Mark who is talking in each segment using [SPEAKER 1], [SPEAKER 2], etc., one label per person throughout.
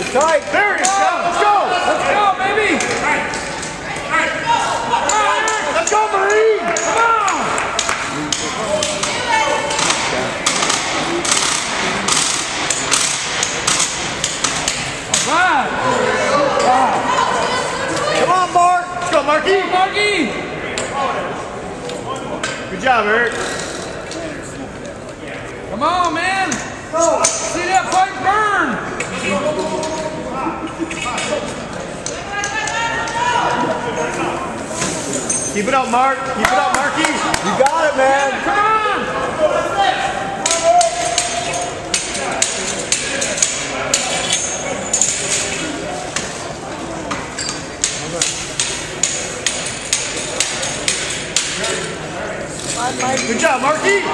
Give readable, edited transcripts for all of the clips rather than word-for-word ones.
[SPEAKER 1] Tight. There it is. Let's go.
[SPEAKER 2] Let's go, baby.
[SPEAKER 1] Let's go, Marine.
[SPEAKER 2] Come on. All right.
[SPEAKER 1] Come on, Mark. Let's go, Marky.
[SPEAKER 2] Come on, Marky.
[SPEAKER 1] Good job, Eric.
[SPEAKER 2] Come on, man. See that fight burn.
[SPEAKER 1] Keep it up, Mark. Keep it up, Marky. You got it, man.
[SPEAKER 2] Come on.
[SPEAKER 1] Good job, Marky.
[SPEAKER 2] Yeah,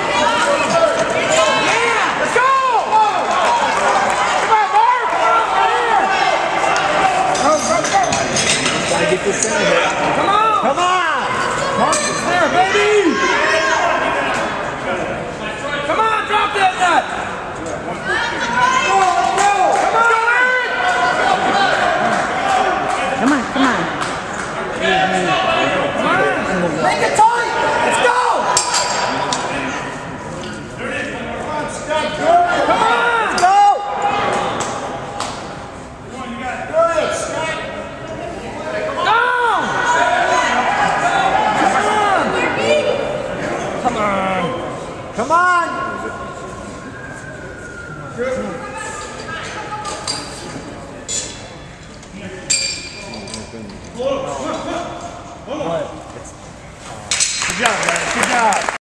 [SPEAKER 2] let's go. Come on, Mark.
[SPEAKER 1] Gotta get this in here.
[SPEAKER 2] Come on.
[SPEAKER 1] Come on.
[SPEAKER 2] Mark is there, baby. Come on, drop that nut. Come on, come on. Make it tight. Let's go. Come on.
[SPEAKER 1] Let's go.
[SPEAKER 2] Come on.
[SPEAKER 1] Come on. Good job, man. Good job.